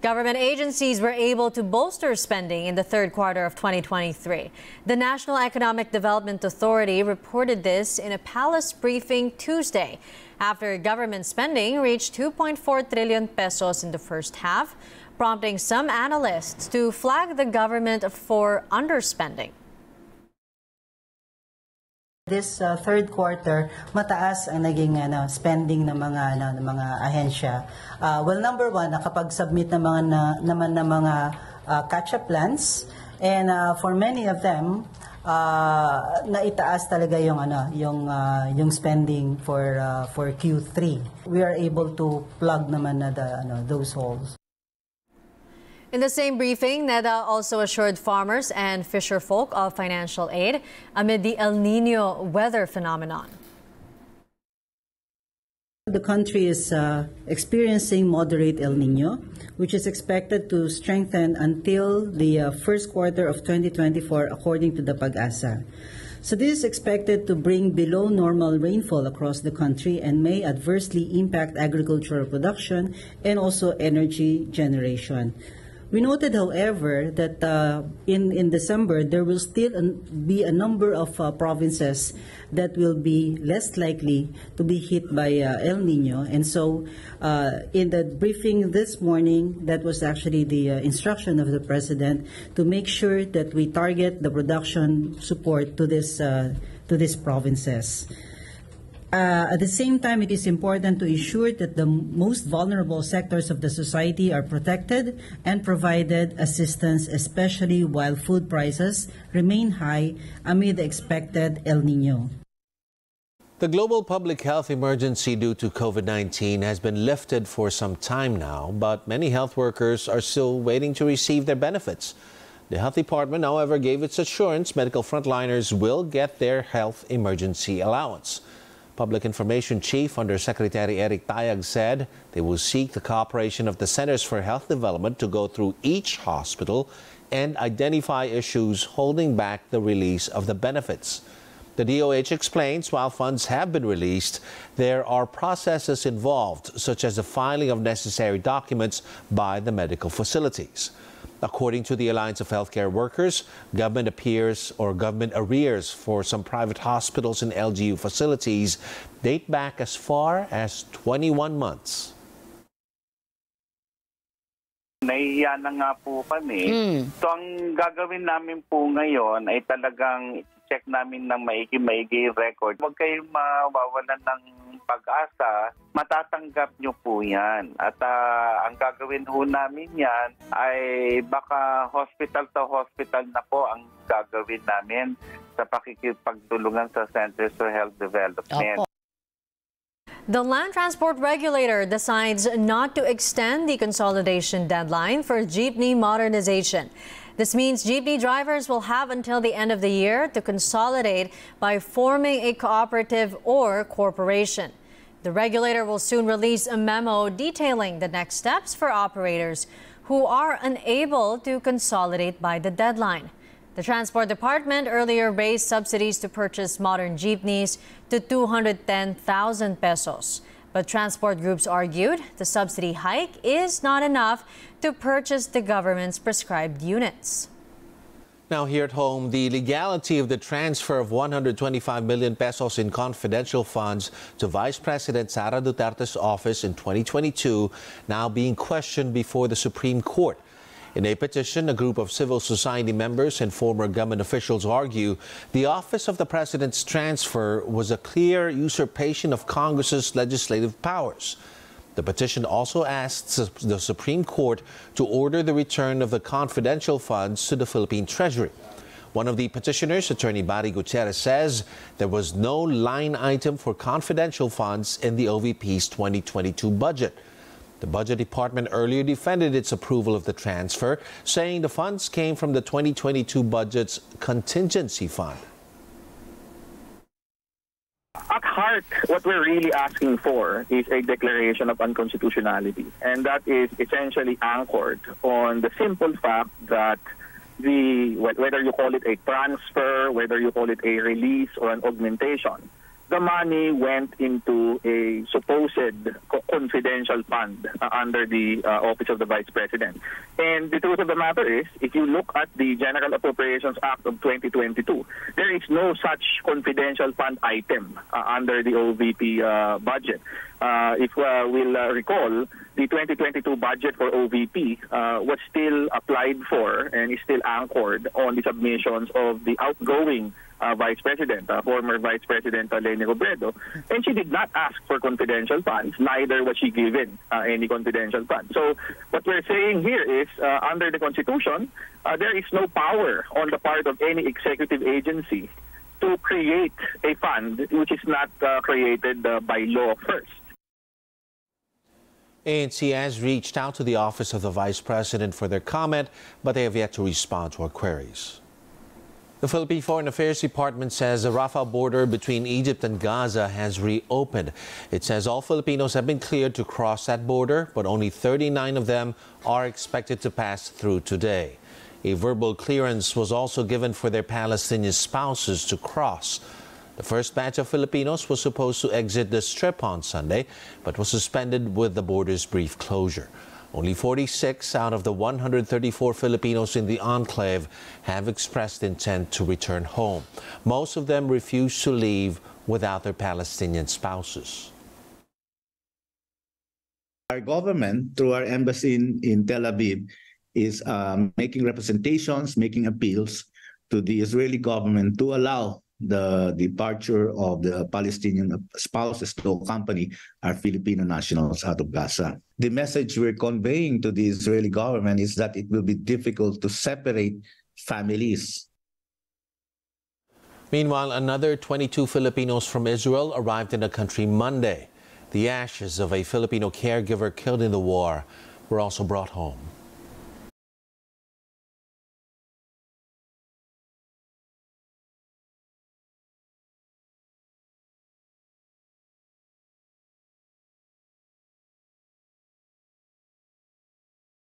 Government agencies were able to bolster spending in the third quarter of 2023. The National Economic Development Authority reported this in a palace briefing Tuesday, after government spending reached 2.4 trillion pesos in the first half, prompting some analysts to flag the government for underspending. This third quarter, mataas ang naging spending ng mga ahensya. Well, number one, nakapag-submit naman ng mga catch-up plans, and for many of them, naitaas talaga yung spending for Q3. We are able to plug naman those holes. In the same briefing, NEDA also assured farmers and fisherfolk of financial aid amid the El Nino weather phenomenon. The country is experiencing moderate El Nino, which is expected to strengthen until the first quarter of 2024, according to the Pag-asa. So this is expected to bring below normal rainfall across the country and may adversely impact agricultural production and also energy generation. We noted, however, that in December, there will still be a number of provinces that will be less likely to be hit by El Nino. And so in the briefing this morning, that was actually the instruction of the President to make sure that we target the production support to these provinces. At the same time, it is important to ensure that the most vulnerable sectors of the society are protected and provided assistance, especially while food prices remain high amid the expected El Nino. The global public health emergency due to COVID-19 has been lifted for some time now, but many health workers are still waiting to receive their benefits. The Health Department, however, gave its assurance medical frontliners will get their health emergency allowance. Public Information Chief Undersecretary Eric Tayag said they will seek the cooperation of the Centers for Health Development to go through each hospital and identify issues holding back the release of the benefits. The DOH explains while funds have been released, there are processes involved, such as the filing of necessary documents by the medical facilities. According to the Alliance of Healthcare Workers, government arrears for some private hospitals and LGU facilities date back as far as 21 months. Nahihiya na nga po kami. So ang gagawin namin po ngayon ay talagang check namin ng maigi record. Huwag kayong mawawalan ng pag-asa, matatanggap nyo po yan. At ang gagawin ho namin yan ay baka hospital to hospital na po ang gagawin namin sa pakikipagtulungan sa Centers for Health Development. The Land Transport Regulator decides not to extend the consolidation deadline for jeepney modernization. This means jeepney drivers will have until the end of the year to consolidate by forming a cooperative or corporation. The regulator will soon release a memo detailing the next steps for operators who are unable to consolidate by the deadline. The Transport Department earlier raised subsidies to purchase modern jeepneys to 210,000 pesos. But transport groups argued the subsidy hike is not enough to purchase the government's prescribed units. Now here at home, the legality of the transfer of 125 million pesos in confidential funds to Vice President Sara Duterte's office in 2022 now being questioned before the Supreme Court. In a petition, a group of civil society members and former government officials argue the office of the president's transfer was a clear usurpation of Congress's legislative powers. The petition also asks the Supreme Court to order the return of the confidential funds to the Philippine Treasury. One of the petitioners, Attorney Barry Gutierrez, says there was no line item for confidential funds in the OVP's 2022 budget. The Budget Department earlier defended its approval of the transfer, saying the funds came from the 2022 budget's contingency fund. At heart, what we're really asking for is a declaration of unconstitutionality, and that is essentially anchored on the simple fact that whether you call it a transfer, whether you call it a release or an augmentation, the money went into a supposed confidential fund under the Office of the Vice President. And the truth of the matter is, if you look at the General Appropriations Act of 2022, there is no such confidential fund item under the OVP budget. If we'll recall, the 2022 budget for OVP was still applied for and is still anchored on the submissions of the outgoing Vice President, former Vice President Leni Robredo, and she did not ask for confidential funds, neither was she given any confidential funds. So what we're saying here is, under the Constitution, there is no power on the part of any executive agency to create a fund which is not created by law first. ANC has reached out to the Office of the Vice President for their comment, but they have yet to respond to our queries. The Philippine Foreign Affairs Department says the Rafah border between Egypt and Gaza has reopened. It says all Filipinos have been cleared to cross that border, but only 39 of them are expected to pass through today. A verbal clearance was also given for their Palestinian spouses to cross. The first batch of Filipinos was supposed to exit the Strip on Sunday, but was suspended with the border's brief closure. Only 46 out of the 134 Filipinos in the enclave have expressed intent to return home. Most of them refuse to leave without their Palestinian spouses. Our government, through our embassy in Tel Aviv, is making representations, making appeals to the Israeli government to allow the departure of the Palestinian spouses to accompany our Filipino nationals out of Gaza. The message we're conveying to the Israeli government is that it will be difficult to separate families. Meanwhile, another 22 Filipinos from Israel arrived in the country Monday. The ashes of a Filipino caregiver killed in the war were also brought home.